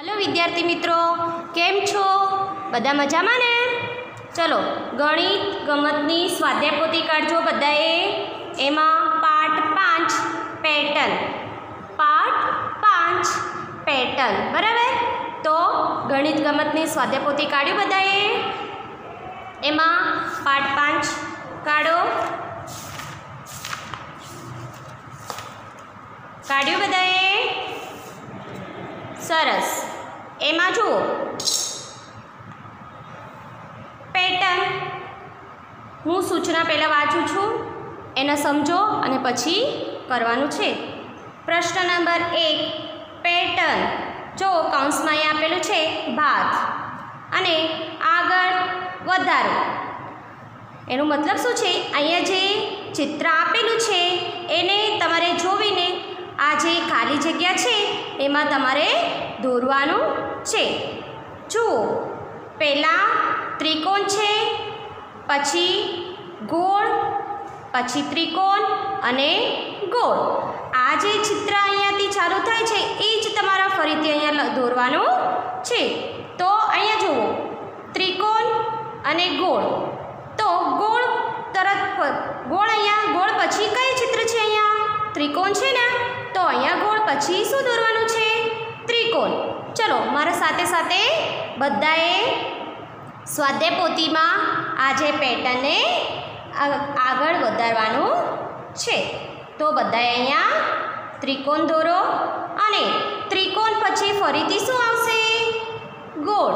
Hello विद्यार्थी मित्रों, केम छो? बधा मजामां ने? चलो गणित गमतनी स्वाध्याय पोथी काढजो बधाए। एमां पाठ 5 पेटर्न, बराबर। तो गणित गमतनी स्वाध्याय पोथी काढ्यो बधाए। एमां पाठ 5 काढो, काढ्यो बधाए? सरस। एमां जुओ पेटर्न, हूँ सूचना पहला वाँचूं छूँ, एने समझो अने पछी करवानुं छे। प्रश्न नंबर 1 पेटर्न जो कौंस में अहीं आपेलुं छे भाग अने आगळ वधारो। एनो मतलब शुं छे? अहींया जे चित्र आपेलुं छे एने तमारे जोईने आ जे खाली जग्या छे एमां तमारे दौरवानुं छे। जुओ पहला त्रिकोण छे, पछी गोळ, पछी त्रिकोण अने गोळ। आ जे चित्र अहींयाथी चालू थाय छे ए ज तमारे फरीथी अहींया दौरवानुं छे। तो अहींया जुओ त्रिकोण अने गोळ। तो गोळ तरत गोळ अहींया गोळ पछी कई चित्र छे? अहींया त्रिकोण छे ने, तो अहींया गोळ पछी शुं दौरवानुं छे? त्रिकोण। चलो मारा साथे साथे बधाए स्वाध्याय पोथी में आज पेटर्न ने आगळ वधारवानुं छे। तो बधाए अहींया त्रिकोण दौरो अने त्रिकोण पछी फरीथी शुं आवशे? गोळ।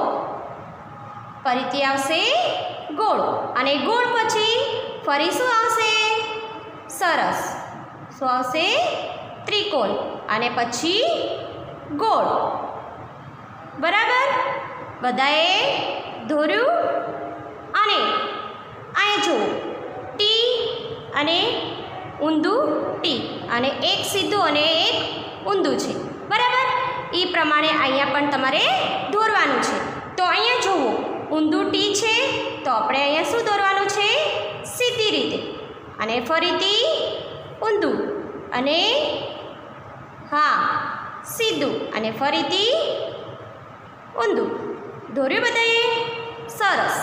फरीथी आवशे गोळ अने गोळ पछी फरी शुं आवशे? सरस। शुं आवशे? त्रिकोण अने पछी गोळ। बराबर। बधाए दौर्यु अने अहीं जो टी अने ऊंधू टी अने एक सीधू अने एक ऊंधू छे। बराबर। ई प्रमाणे अहींया पण तमारे दौरवानुं छे। तो अहींया जुओ ऊंधू टी छे तो आपणे अहींया शुं दौरवानुं छे? सीधी रीते अने फरीथी ऊंधू अने हाँ सीधू अने फरीथी ऊंधू। दौर्યું बधाए? सरस।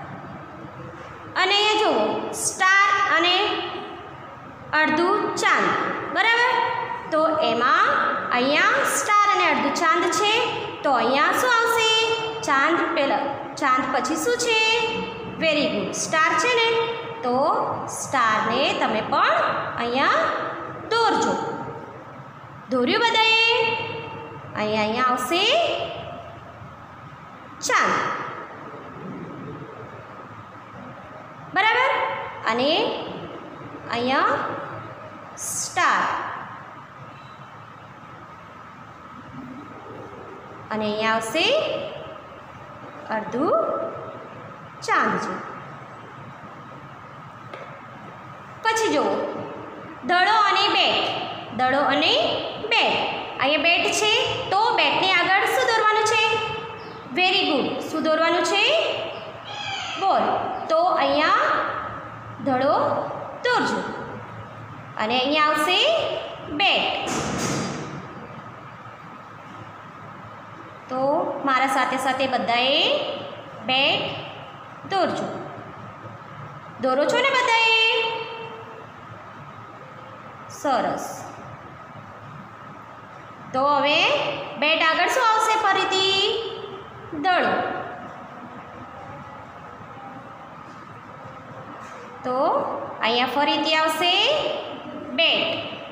अने अहींया जुओ स्टार अने अर्धु चांद। बराबर। तो एमां अहींया स्टार अने अर्धु चांद छे तो अहींया शुं आवशे? चांद पहेला चांद पछी शुं छे? वेरी गुड, स्टार छे ने, तो स्टार ने तमे पण अहींया दौरजो। दौर्યું बधाए? अहींया आवशे चांद। बराबर। अने अहींया स्टार अने अहींया आवशे अर्धु चांद जो। पछी जो दड़ो अने बेट। दड़ो अने बेट। अहींया बेट छे तो बेटनी आगळ शुं दौरवानुं छे? Very good. शुं दौरवानुं छे? बॉल। तो अहींया दड़ो दौरजो अने अहींया आवशे बेट। तो मारा साथे साथे बधाए बेट दौरजो। दौरो छो ने बधाए? सरस। तो हवे बेट आगळ शुं आवशे? फरीथी दड़ो। तो अहींया फरीथी आवशे बेट।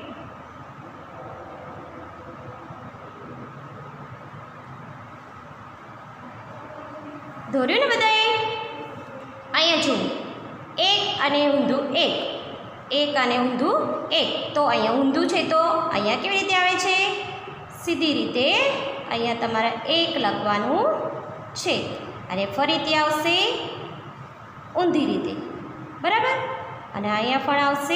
दौर्યું ने बधाए? अहींया जुओ एक अने ऊंधू एक, एक अने ऊंधू एक। तो अहींया ऊंधू छे तो अहींया केवी रीते आवे छे? सीधी रीते अहींया तमारे एक लखवानुं छे अने फरीथी आवशे ऊंधी रीते। बराबर। अने अहींया पण आवशे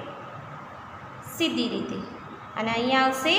सीधी रीते अने अहींया आवशे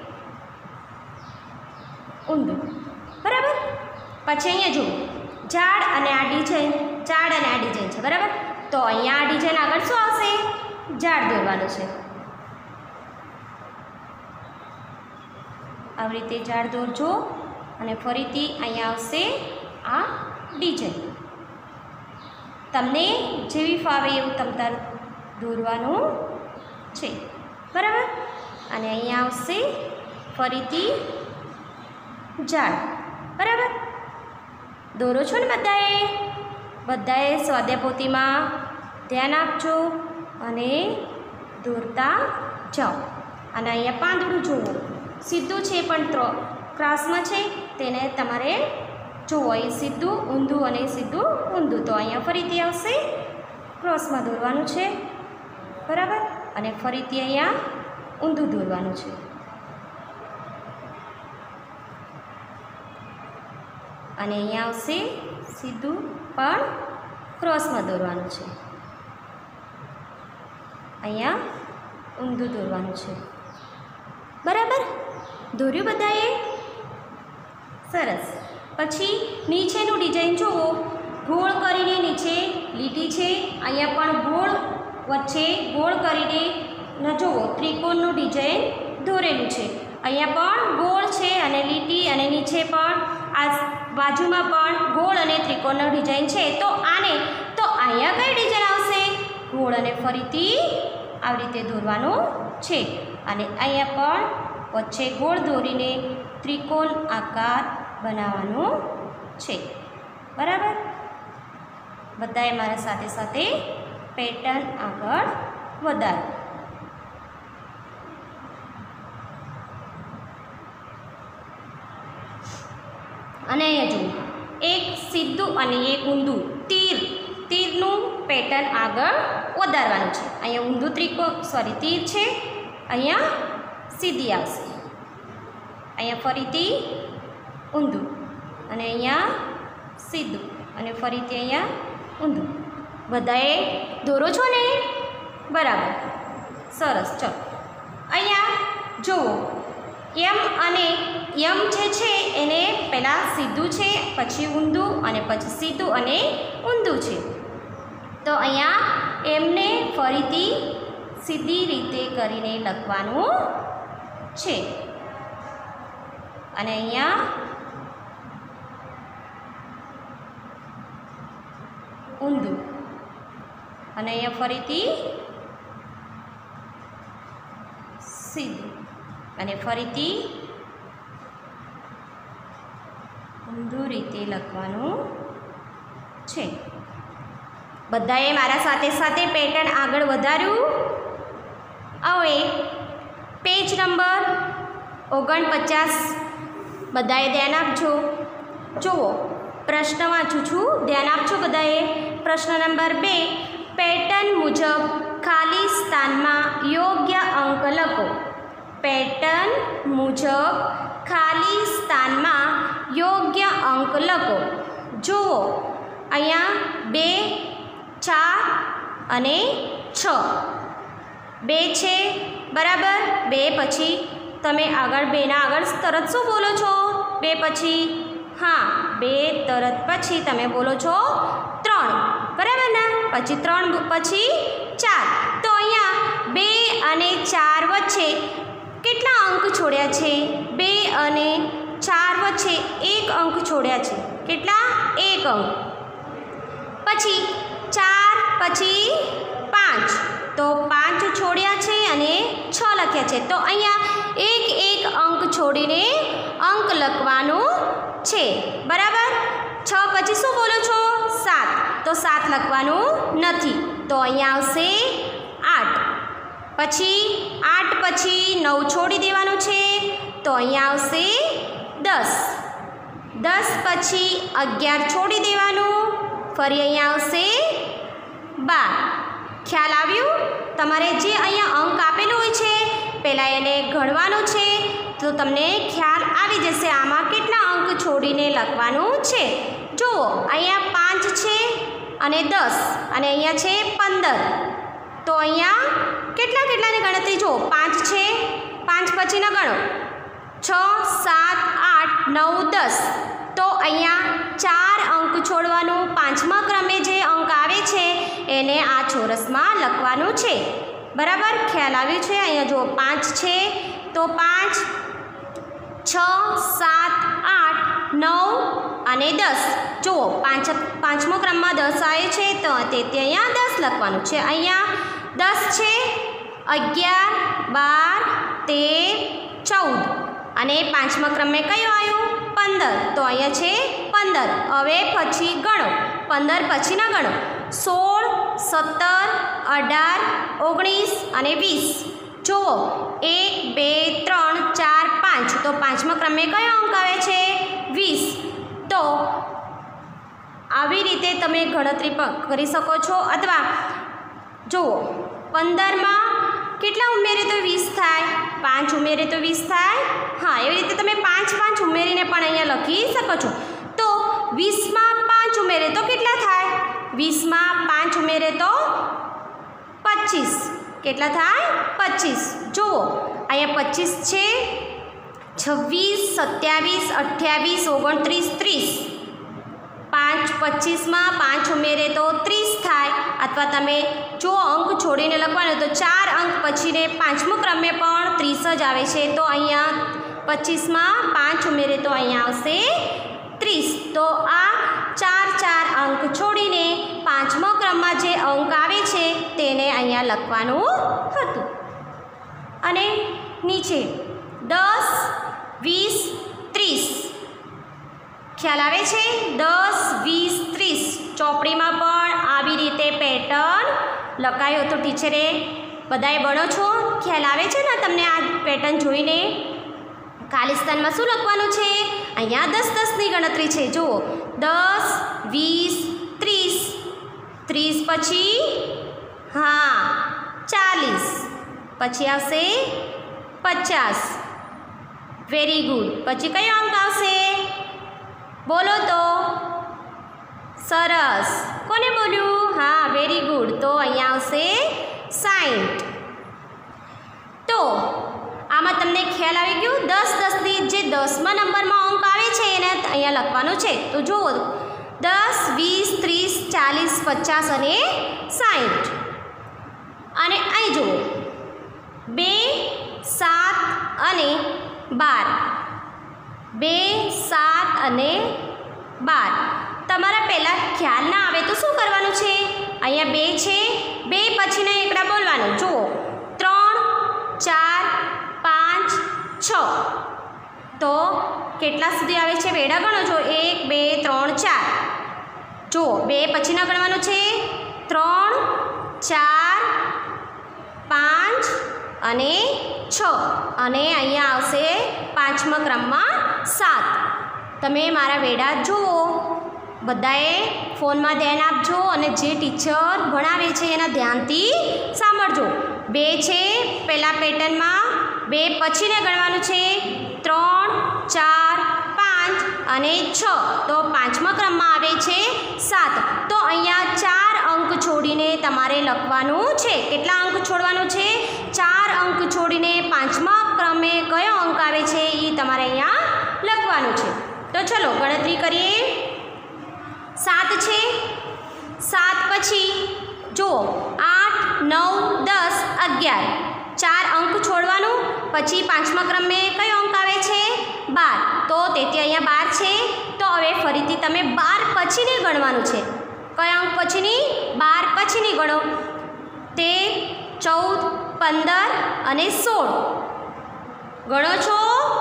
ऊंधू। बराबर। पछी अहींया जुओ झाड़ अने आ डिजाइन, झाड़ अने आ डिजाइन छे। बराबर। तो अहींया आ डिजाइन आगळ शुं आवशे? झाड़ दौरवानुं छे। આવી રીતે ઝાડ દોરજો અને ફરીથી અહીંયા આવશે આ ડિઝાઇન. તમને જેવી ફાવે એવું તમતાર દોરવાનું છે, બરાબર. અને અહીંયા આવશે ફરીથી ઝાડ, બરાબર. દોરો છો ને બધાએ સ્વાધ્યાય પોથીમાં ધ્યાન આપજો અને દોરતા જાઓ. અને અહીંયા પાંદડું જુઓ, સીધું છે પણ ક્રાસમાં છે, તેને તમારે જુઓ. એ સીધું ઊંધું અને સીધું ઊંધું. તો અહીંયા ફરીથી આવશે ક્રોસમાં દોરવાનું છે, બરાબર. અને ફરીથી અહીંયા ઊંધું દોરવાનું છે. અને અહીંયા આવશે સીધું પણ ક્રોસમાં દોરવાનું છે. અહીંયા ઊંધું દોરવાનું છે, બરાબર. દોર્યું બધાએ? સરસ. પછી નીચેનું ડિઝાઇન જુઓ. ગોળ કરીને નીચે લીટી છે, અહીંયા પણ ગોળ વચ્ચે ગોળ કરીને ન જુઓ ત્રિકોણનું ડિઝાઇન દોરેલું છે. અહીંયા પણ ગોળ છે અને લીટી, અને નીચે પણ આ બાજુમાં પણ ગોળ અને ત્રિકોણનું ડિઝાઇન છે. તો અહીંયા કઈ ડિઝાઇન આવશે? ગોળ અને ફરીથી આવી રીતે દોરવાનું છે. અને અહીંયા પણ વચ્ચે ગોળ દોરીને ત્રિકોણ આકાર બનાવવાનું છે, બરાબર. બધાએ મારા સાથે સાથે પેટર્ન આગળ વધારો. અને અહીંયા જુઓ, એક સીધું અને એક ઊંધું તીરનું પેટર્ન આગળ વધારવાનું છે. અહીંયા ઊંધું તીર છે, અહીંયા સીધી આવશે, અહીંયા ફરીથી ઊંધું, અને અહીંયા સીધું, અને ફરીથી અહીંયા ઊંધું. બધાએ દોરો છો ને? બરાબર, સરસ. ચલો અહીંયા જુઓ, યમ જે છે એને પહેલાં સીધું છે, પછી ઊંધું, અને પછી સીધું અને ઊંધું છે. તો અહીંયા એમને ફરીથી સીધી રીતે કરીને લખવાનું છે. અને અહીંયા ઊંધું, અને અહીંયા ફરીથી સીધું, અને ફરીથી ઊંધું રીતે લખવાનું છે. બધાએ મારા સાથે સાથે પેટર્ન આગળ વધાર્યું. હવે પેજ નંબર 49 બધાએ ધ્યાન આપજો. જુઓ, પ્રશ્ન વાંચું છું, ધ્યાન આપજો બધાએ. પ્રશ્ન નંબર 2, પેટર્ન મુજબ ખાલી સ્થાનમાં યોગ્ય અંક લખો. પેટર્ન મુજબ ખાલી સ્થાનમાં યોગ્ય અંક લખો. જુઓ, અહીંયા 2, 4 અને 6. 2 છે, બરાબર. 2 પછી તમે આગળ 2ના આગળ તરત શું બોલો છો? 2 પછી? હા, 2 તરત પછી તમે બોલો છો 3, બરાબર ને? પછી 3 પછી 4. તો અહીંયા 2 અને 4 વચ્ચે કેટલા અંક છોડ્યા છે? 2 અને 4 વચ્ચે 1 અંક છોડ્યા છે. કેટલા? 1 અંક. પછી 4 પછી 5, તો 5 છોડ્યા છે અને 6 લખ્યા છે. તો અહીંયા 1 અંક છોડીને અંક લખવાનું છે, બરાબર. 6 પછી શું બોલો છો? 7, તો 7 લખવાનું નથી. તો અહીંયા આવશે 8. પછી 8 પછી 9 છોડી દેવાનું છે, તો અહીંયા આવશે 10. 10 પછી 11 છોડી દેવાનું, ફરી અહીંયા આવશે 12. ખ્યાલ આવ્યું? તમારે જે અહીંયા અંક આપેલો હોય છે પહેલાં એને ગણવાનો છે, તો તમને ખ્યાલ આવી જશે આમાં કેટલા અંક છોડીને લખવાનું છે. જુઓ, અહીંયા 5 છે અને 10, અને અહીંયા છે 15. તો અહીંયા કેટલાની ગણતરી જુઓ, 5 છે, 5 પછીના ગણો, 6, 7, 8, 9, 10. તો અહીંયા 4 અંક છોડવાનું, 5મા ક્રમે જે અંક આવે છે એને આ ચોરસમાં લખવાનું છે, બરાબર. ખ્યાલ આવ્યું છે? અહીંયા જુઓ 5 છે, તો 5, 6, 7, 8, 9 અને 10. જુઓ પાંચમો ક્રમમાં 10 આવે છે તો તેથી અહીંયા 10 લખવાનું છે. અહીંયા 10 છે, 11, 12, 13, 14 અને પાંચમા ક્રમે કયો આવ્યો? 15. તો અહીંયા છે 15. હવે પછી ગણો, 15 પછી ના ગણો. 16, 17, 18, 19 અને 20. જુઓ 1, 2, 3, 4, 5. તો પાંચમા ક્રમે કયો અંક આવે છે? 20. તો આવી રીતે તમે ગણતરી કરી શકો છો. અથવા જુઓ 15માં કેટલા ઉમેરે તો 20 થાય? 5 ઉમેરે તો 20 થાય. હા, એવી રીતે તમે 5 ઉમેરીને પણ અહીંયા લખી શકો છો. તો 20માં 5 ઉમેરે તો કેટલા થાય? 20માં 5 ઉમેરે તો 25. કેટલા થાય? 25. જુઓ અહીંયા 25 છે, 26, 27, 28, 29, 30. 25માં 5 ઉમેરે તો 30 થાય. અથવા તમે જો અંક છોડીને લખવાનો તો 4 અંક પછીને પાંચમો ક્રમે પણ 30 જ આવે છે. તો અહીંયા 25માં 5 ઉમેરે તો અહીંયા આવશે 30. તો આ 4 અંક છોડીને પાંચમા ક્રમમાં જે અંક આવે છે તેને અહીંયા લખવાનું હતું. અને નીચે 10, 20, 30. ખ્યાલ આવે છે? 10, 20, 30. ચોપડીમાં પણ આવી રીતે પેટર્ન લખાયો હતો ટીચરે. બધાએ ભણો છો? ખ્યાલ આવે છે ને તમને આ પેટર્ન જોઈને? ખાલિસ્તાનમાં શું લખવાનું છે? અહીંયા 10-10ની ગણતરી છે. જુઓ 10, 20, 30. 30 પછી હા 40. પછી આવશે 50. Very good. પછી કયો અંક આવશે? બોલો તો. સરસ. કોને બોલ્યું? હા, વેરી ગુડ. તો અહીંયા આવશે 60. તો આમાં તમને ખ્યાલ આવી ગયો? 10-10ની જે 10મા નંબરમાં અંક આવે છે એને અહીંયા લખવાનું છે. તો જુઓ 10, 20, 30, 40, 50 અને 60. અને અહીં જુઓ 2, 7 અને 12. 2, 7 અને 12. તમારા પહેલાં ખ્યાલ ના આવે તો શું કરવાનું છે? અહીંયા 2 છે, 2 પછીના એકડા બોલવાનું. જુઓ 3, 4, 5, 6. તો કેટલા સુધી આવે છે? વેડા ગણો છો. 1, 2, 3, 4. જુઓ 2 પછીના ગણવાનું છે. 3, 4, 5 અને 6. અને અહીંયા આવશે પાંચમા ક્રમમાં 7. તમે મારા વેડા જુઓ. બધાએ ફોનમાં ધ્યાન આપજો અને જે ટીચર ભણાવે છે એના ધ્યાનથી સાંભળજો. 2 છે પહેલાં પેટર્નમાં, 2 પછીને ગણવાનું છે. 3, 4, 5 અને 6. તો પાંચમા ક્રમમાં આવે છે 7. તો અહીંયા 4 અંક છોડીને તમારે લખવાનું છે. કેટલા અંક છોડવાનું છે? 4 અંક છોડીને પાંચમા ક્રમે કયો અંક આવે છે એ તમારે અહીંયા લખવાનું છે. તો ચલો ગણતરી કરીએ. 7 છે. 7 પછી જુઓ 8, 9, 10, 11. 4 અંક છોડવાનું. પછી પાંચમા ક્રમે કયો અંક આવે છે? 12. તો તેથી અહીંયા 12 છે. તો હવે ફરીથી તમે 12 પછીને ગણવાનું છે. કયા અંક પછીની? 12 પછીની ગણો. 13, 14, 15 અને 16. ગણો છો?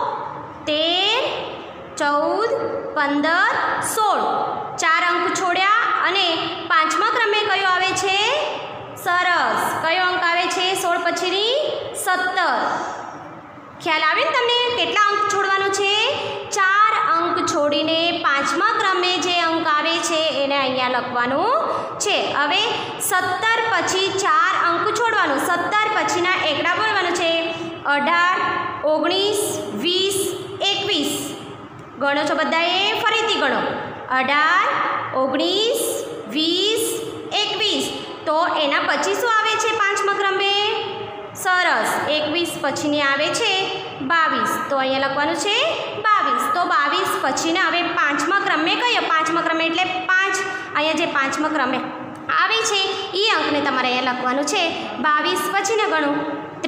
13, 14, 15, 16. 4 અંક છોડ્યા અને પાંચમા ક્રમે કયો આવે છે? સરસ. કયો અંક આવે છે 16 પછીની? 17. ખ્યાલ આવે ને તમને? કેટલા અંક છોડવાનું છે? 4 અંક છોડીને પાંચમા ક્રમે જે અંક આવે છે એને અહીંયા લખવાનું છે. હવે 17 પછી 4 અંક છોડવાનું. 17 પછીના એકડા બોલવાનું છે. 18, 19, 20, 21. ગણો છો બધાએ? ફરીથી ગણો. 18, 19, 20, 21. તો એના પછી શું આવે છે પાંચમા ક્રમે? સરસ. 21 પછીની આવે છે 22. તો અહીંયા લખવાનું છે 22. તો 22 પછીના હવે પાંચમા ક્રમે કયો? પાંચમા ક્રમે એટલે 5. અહીંયા જે પાંચમા ક્રમે આવે છે એ અંકને તમારે અહીંયા લખવાનું છે. 22 પછીને ગણો.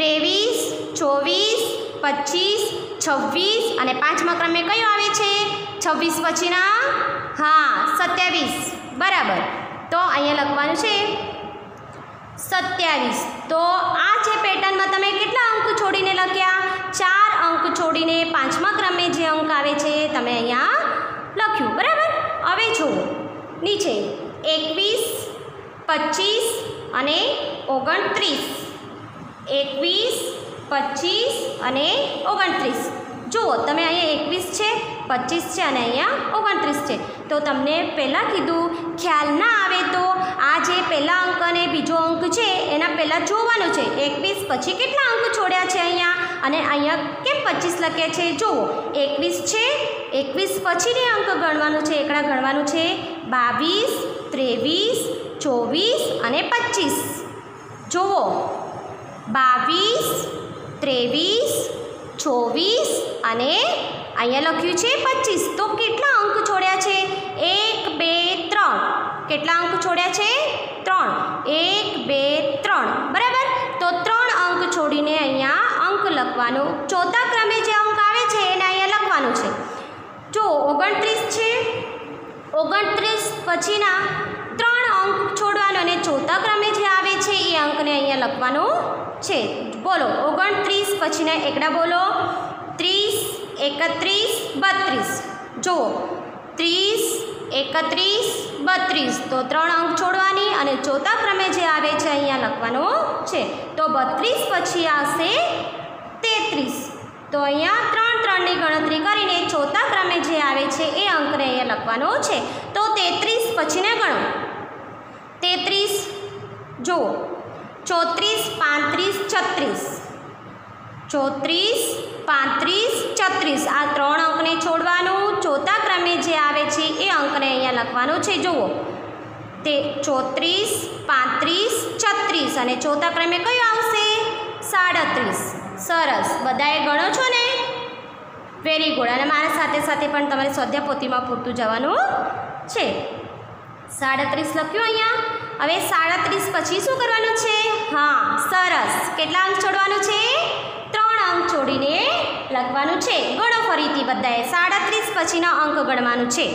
23, 24, 25, 26 અને પાંચમા ક્રમે કયો આવે છે? 26 પછીના હા 27 બરાબર. તો અહીંયા લખવાનું છે 27. તો આ છે પેટર્નમાં તમે કેટલા અંક છોડીને લખ્યા? 4 અંક છોડીને 5મા ક્રમે જે અંક આવે છે તમે અહીંયા લખ્યું બરાબર. હવે જુઓ નીચે 21, 25 અને 29. 21, 25 અને 29. જુઓ તમે અહીંયા 21 છે, 25 છે અને અહીંયા 29 છે. તો તમને પહેલાં કીધું ખ્યાલ ના આવે તો આ જે પહેલા અંક અને બીજો અંક છે એના પહેલાં જોવાનું છે. 21 પછી કેટલા અંક છોડ્યા છે અહીંયા અને અહીંયા કેમ 25 લખ્યા છે? જુઓ 21 છે, 21 પછીને અંક ગણવાનું છે, એકડા ગણવાનું છે 22, 23, 24 અને 25. જુઓ 22, 23, 24 અને અહીંયા લખ્યું છે 25. તો કેટલા અંક છોડ્યા છે? 1, 2, 3. કેટલા અંક છોડ્યા છે? 3. 1, 2, 3 બરાબર. તો 3 અંક છોડીને અહીંયા અંક લખવાનું. ચોથા ક્રમે જે અંક આવે છે એને અહીંયા લખવાનું છે. જો 29 છે, 29 પછીના 3 અંક છોડવાનો અને ચોથા ક્રમે જે આવે છે એ અંકને અહીંયા લખવાનું છે. બોલો 29 પછીના એકડા બોલો. 30, 31, 32. જુઓ 30, 31, 32. તો 3 અંક છોડવાની અને ચોથા ક્રમે જે આવે છે અહીંયા લખવાનું છે. તો 32 પછી આવશે 33. તો અહીંયા 3, 3ની ગણતરી કરીને ચોથા ક્રમે જે આવે છે એ અંકને અહીંયા લખવાનો છે. તો 33 પછીને ગણો. 33 જુઓ 34, 35, 36. 34, 35 આ 3 અંકને છોડવાનું. ચોથા ક્રમે જે આવે છે એ અંકને અહીંયા લખવાનું છે. જુઓ તે 34, 35, 36 અને ચોથા ક્રમે કયો આવશે? 37. સરસ, બધાએ ગણો છો ને? Very good. અને મારા સાથે સાથે પણ તમારે સ્વાધ્યાય પોથીમાં પૂરતું જવાનું છે. 37 લખ્યું અહીંયા. હવે 37 પછી શું કરવાનું છે? હા સરસ. કેટલા અંક છોડવાનું છે? 3 અંક છોડીને લખવાનું છે. ગણો ફરીથી બધાએ. 37 પછીનો અંક ગણવાનું છે.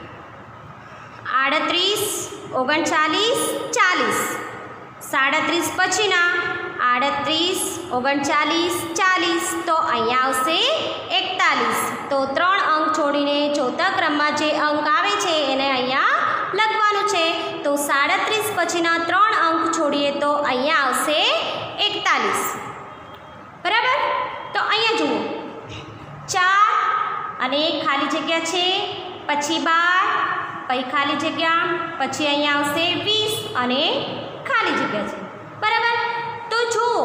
38, 39, 40. 37 પછીના 38, 39, 40. તો અહીંયા આવશે 41. તો 3 અંક છોડીને ચોથા ક્રમમાં જે અંક આવે છે એને અહીંયા લખવાનું છે. તો 37 પછીના 3 અંક છોડીએ તો અહીંયા આવશે 41 બરાબર. તો અહીંયા જુઓ 4 અને એક ખાલી જગ્યા છે, પછી 12, પછી ખાલી જગ્યા, પછી અહીંયા આવશે 20 અને ખાલી જગ્યા છે બરાબર. તો જુઓ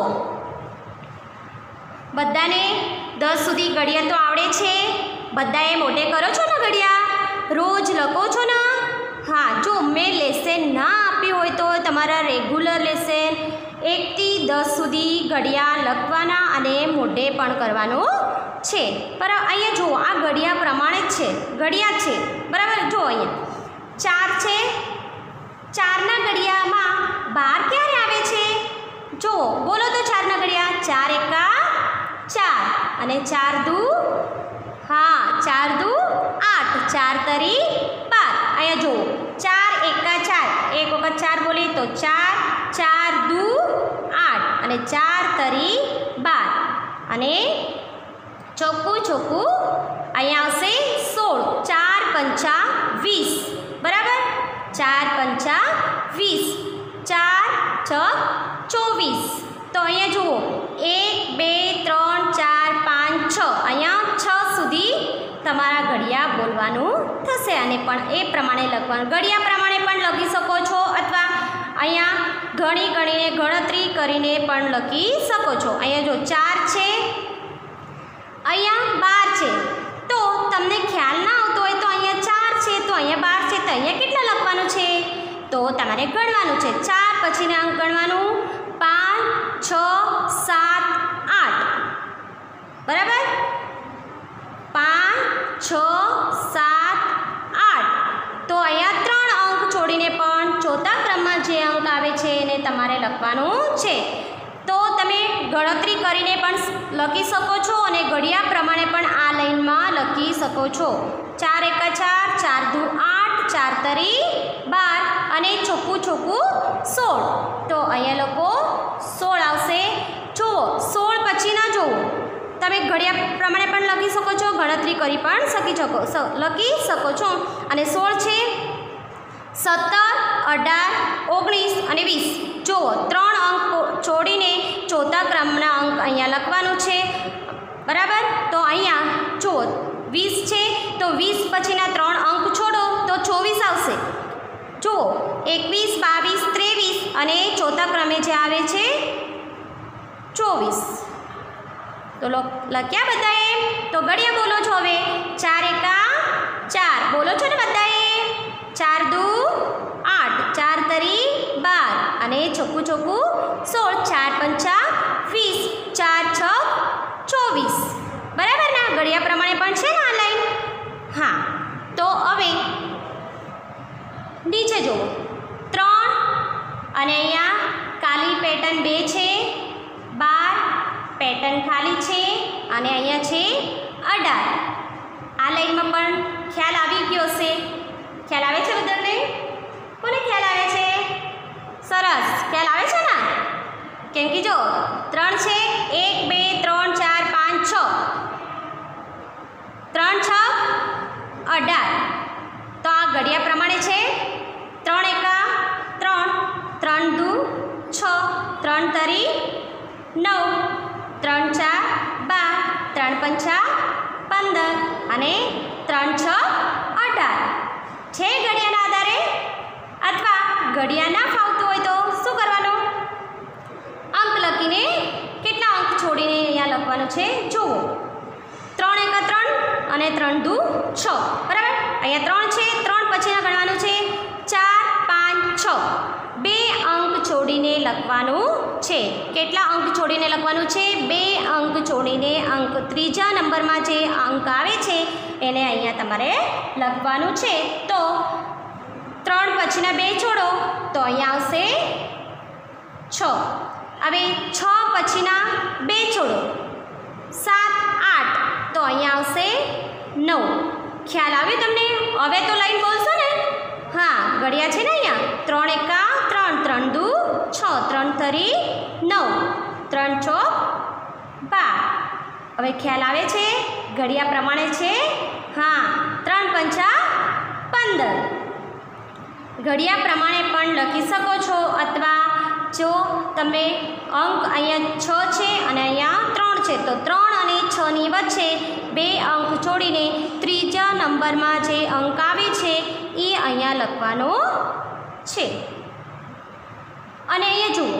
બધાને 10 સુધી ઘડિયા તો આવડે છે? બધાએ મોઢે કરો છો ને ઘડિયા? રોજ લખો છો ને? હા જો મેં લેસન ના આપ્યું હોય તો તમારા રેગ્યુલર લેસન 1 થી 10 સુધી ઘડિયા લખવાના અને મોઢે પણ કરવાનું છે. બરાબર. અહીંયા જુઓ આ ઘડિયા પ્રમાણે જ છે, ઘડિયા છે બરાબર. જો અહીંયા 4 છે, 4ના ઘડિયામાં 12 ક્યારે આવે છે? જુઓ બોલો તો 4ના ઘડિયા. 4 એકા 4 અને 4 દુ હા 4 દુ 8, 4 તરી 12. અહીંયા જુઓ 4 એકા 4, એક વખત 4 બોલીએ તો 4, 4 દુ 8 અને 4 તરી 12 અને ચોખ્ખું ચોખ્ખું અહીંયા આવશે 16. 4 પંચા 20 બરાબર. 4 પંચા 20, 4 છક 24. તો અહીંયા જુઓ 1, 2, 3, 4, 5, 6. અહીંયા 6 સુધી તમારા ઘડિયા બોલવાનું થશે અને પણ એ પ્રમાણે લખવાનું. ઘડિયા પ્રમાણે પણ લખી શકો છો અથવા અહીંયા ઘણી ગણીને ગણતરી કરીને પણ લખી શકો છો. અહીંયા જો 4 છે, અહીંયા 12 છે. તો તમને ખ્યાલ ના આવતો હોય તો અહીંયા 4 છે તો અહીંયા 12 છે તો અહીંયા કેટલા લખવાનું છે? તો તમારે ગણવાનું છે. 4 પછીના અંક ગણવાનું 5, 6, 7, 8 બરાબર. 5, 6, 7, 8. તો અહીંયા 3 અંક છોડીને પણ ચોથા ક્રમમાં જે અંક આવે છે એને તમારે લખવાનું છે. તો તમે ગણતરી કરીને પણ લખી શકો છો અને ઘડિયા પ્રમાણે પણ આ લાઈનમાં લખી શકો છો. 4 એકા 4, 4 દુ 8, 4 તરી 12 અને ચોખ્ખું 16. તો અહીંયા લોકો 16 આવશે. જુઓ 16 પછી ના જુઓ, તમે ઘડિયા પ્રમાણે પણ લખી શકો છો, ગણતરી કરી પણ લખી શકો છો. અને 16 છે 17, 18, 19 અને 20. જુઓ 3 અંક છોડીને ચોથા ક્રમના અંક અહીંયા લખવાનું છે, બરાબર. તો અહીંયા જુઓ 20 છે તો 20 પછીના 3 અંક છોડો તો 24 આવશે. જુઓ 21, 22, 23 અને ચોથા ક્રમે જે આવે છે 24. તો લખ્યા બધાએ? તો ઘડિયા બોલો છો હવે. 4 એકા 4 બોલો છો ને બધાએ? 4 દુ 8, 4 તરી 12 અને ચોખ્ખું 16, 4 પંચા 20, 4 છ 24. બરાબર ને? ઘડિયા પ્રમાણે પણ છે ને આ લાઈન? હા. તો હવે નીચે જુઓ 3 અને અહીંયા કાલી પેટર્ન 2 છે, 12 પેટર્ન ખાલી છે અને અહીંયા છે 18. આ લાઈનમાં પણ ખ્યાલ આવી ગયો હશે. ખ્યાલ આવે છે બધાને? કોને ખ્યાલ આવે છે? સરસ, ખ્યાલ આવે છે ને? કેમ કે જો 3 છે, 1 2 3 4 5 6, 3 6 18. તો આ ઘડિયા પ્રમાણે છે. 3 એકા 3, 3 દુ 6, 3 તરી 9, 3 4 12, 3 પંચા 15 અને 3 6 18. છે ઘડિયાના આધારે? અથવા ઘડિયા ના ફાવતું હોય તો શું કરવાનું? અંક લખીને કેટલા અંક છોડીને અહીંયા લખવાનું છે જુઓ. 3 એકા 3 અને 3 દુ 6, બરાબર. અહીંયા 3 છે, 3 પછીના ગણવાનું છે 4 5 6. 2 અંક છોડીને લખવાનું છે. કેટલા અંક છોડીને લખવાનું છે? 2 અંક છોડીને અંક ત્રીજા નંબરમાં જે અંક આવે છે એને અહીંયા તમારે લખવાનું છે. તો 3 પછીના 2 છોડો તો અહીંયા આવશે 6. હવે 6 પછીના 2 છોડો 7 8 તો અહીંયા આવશે 9. ખ્યાલ આવ્યો તમને? હવે તો લાઈન બોલશો ને? હા, ઘડિયા છે ને અહીંયા 3 એકા 3, 3 દુ 6, 3 તરી 9, 3 ચોક 12. હવે ખ્યાલ આવે છે? ઘડિયા પ્રમાણે છે. હા, 3 પંચા 15. ઘડિયા પ્રમાણે પણ લખી શકો છો અથવા જો તમે અંક અહીંયા 6 છે અને અહીંયા 3 છે તો 3 અને 6 ની વચ્ચે 2 અંક છોડીને ત્રીજા નંબરમાં જે અંક આવે છે એ અહીંયા લખવાનો છે. અને અહીંયા જુઓ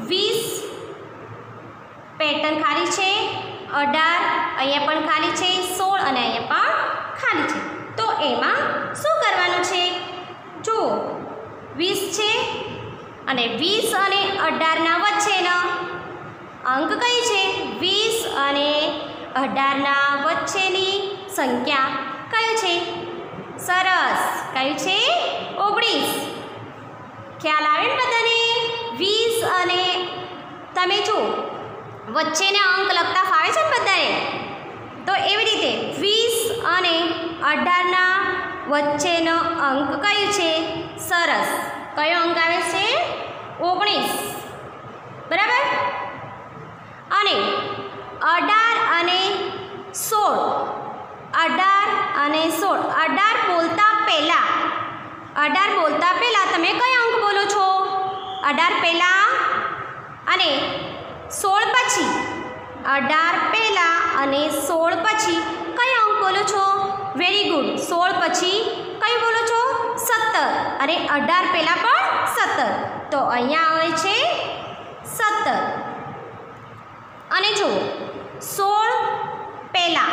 20 પેટર્ન ખાલી છે, 18 અહીંયા પણ ખાલી છે, 16 અને અહીંયા પણ ખાલી છે. તો એમાં શું કરવાનું છે? જુઓ 20 છે અને 20 અને 18ના વચ્ચેનો અંક કઈ છે? 20 અને 18ના વચ્ચેની સંખ્યા કઈ છે? સરસ, કયું છે? 19. ખ્યાલ આવે ને બધાને? 20 અને તમે જુઓ વચ્ચેને અંક લખતા ફાવે છે ને બધાને? તો એવી રીતે 20 અને 18ના વચ્ચેનો અંક કયું છે? સરસ, કયો અંક આવે છે? 19, બરાબર. અને 18 અને 16, 18 અને 16, 18 બોલતા પહેલાં તમે કયો અંક બોલો છો? 18 પહેલાં અને 16 પછી. 18 પહેલાં અને 16 પછી કયો અંક બોલો છો? Very good. 16 પછી કયું બોલો છો? 17 અને 18 પહેલાં પણ 17. તો અહીંયા આવે છે 17. અને જુઓ 16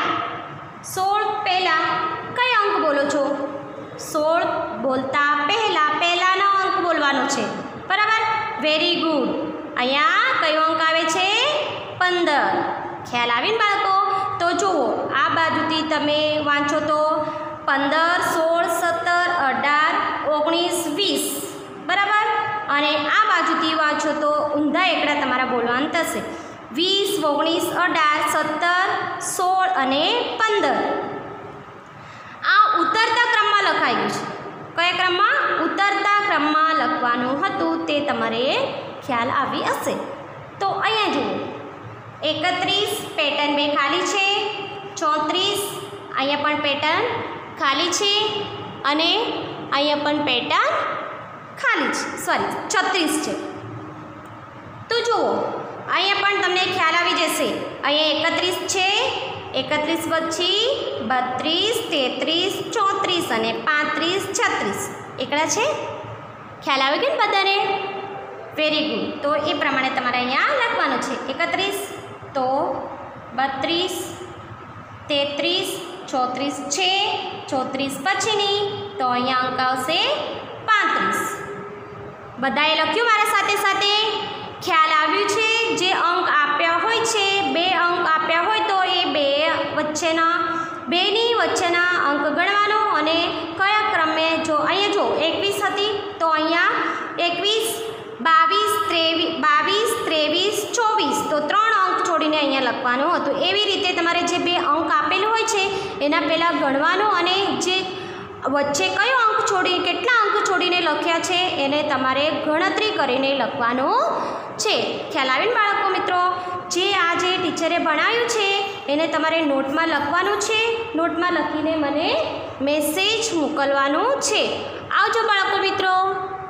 પહેલાં કયો અંક બોલો છો? 16 બોલતા પહેલાંનો અંક બોલવાનો છે, બરાબર. Very good. અહીંયા કયો અંક આવે છે? 15. ખ્યાલ આવીને બાળકો? તો જુઓ આ બાજુથી તમે વાંચો તો 15 16 17 18 19 20, બરાબર. અને આ બાજુથી વાંચો તો ઊંધા એકડા તમારા બોલવાનું થશે 20, 19, 18, 17, 16 અને 15. આ ઉતરતા ક્રમમાં લખાઈ ગયું છે. કયા ક્રમમાં? ઉતરતા ક્રમમાં લખવાનું હતું તે તમારે ખ્યાલ આવી હશે. તો અહીંયા જુઓ 31 પેટર્ન 2 ખાલી છે, 34 અહીંયા પણ પેટર્ન ખાલી છે અને અહીંયા પણ પેટર્ન ખાલી છે, સોરી 36 છે. તો જુઓ અહીંયા પણ તમને ખ્યાલ આવી જશે. અહીંયા 31 છે, 31 પછી 32, 33, 34 અને 35, 36 એકડા છે. ખ્યાલ આવી ગયો ને બધાને? Very good. તો એ પ્રમાણે તમારે અહીંયા લખવાનું છે. 31 તો 32, 33, 34 છે, 34 પછીની તો અહીંયા અંક આવશે 35. બધાએ લખ્યું મારા સાથે સાથે? ખ્યાલ આવ્યું છે? જે અંક આપ્યા હોય છે, 2 અંક આપ્યા હોય તો એ બેની વચ્ચેના અંક ગણવાનો અને કયા ક્રમે, જો અહીંયા જો 21 હતી તો અહીંયા 21, 22, 23, 24 તો 3 અંક છોડીને અહીંયા લખવાનું હતું. એવી રીતે તમારે જે 2 અંક આપેલું હોય છે એના પહેલાં ગણવાનું અને જે વચ્ચે કયો અંક છોડી, કેટલા અંક છોડીને લખ્યા છે એને તમારે ગણતરી કરીને લખવાનું છે. ખ્યાલ આવીને બાળકો મિત્રો? જે આ જે ટીચરે ભણાવ્યું છે એને તમારે નોટમાં લખવાનું છે. નોટમાં લખીને મને મેસેજ મોકલવાનું છે. આવજો બાળકો મિત્રો.